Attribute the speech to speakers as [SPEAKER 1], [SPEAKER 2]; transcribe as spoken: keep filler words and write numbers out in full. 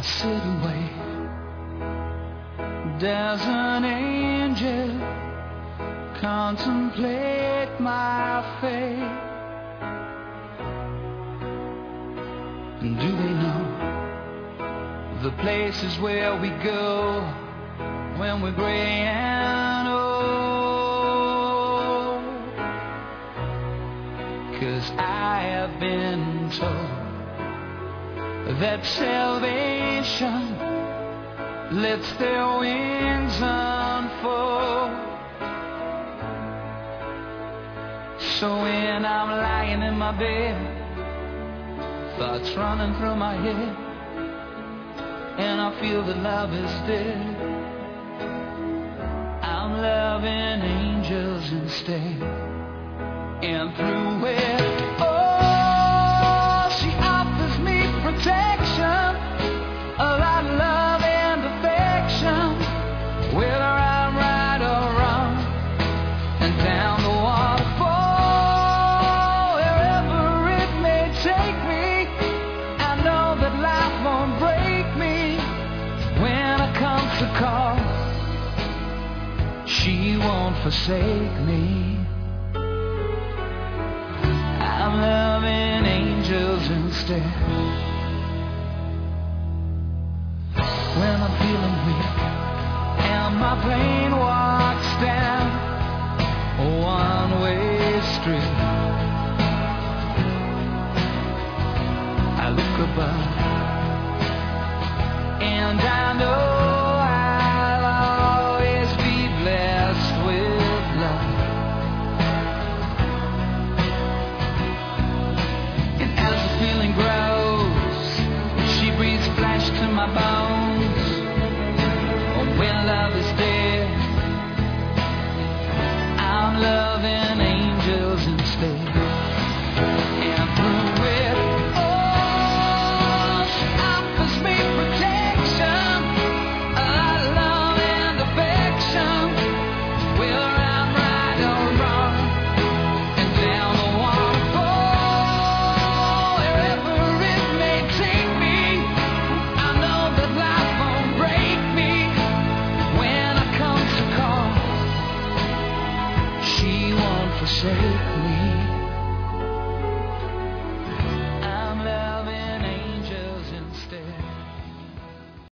[SPEAKER 1] sit and wait. Does an angel contemplate my fate? And do they know the places where we go when we're gray and old? 'Cause I have been told that salvation lets their wings unfold. So when I'm lying in my bed, thoughts running through my head, and I feel that love is dead, I'm loving angels instead. And through it, oh, she offers me protection, a lot of love and affection, whether I'm right or wrong. And down the waterfall, wherever it may take me, I know that life won't break me. When I come to call, she won't forsake me. I'm loving angels instead.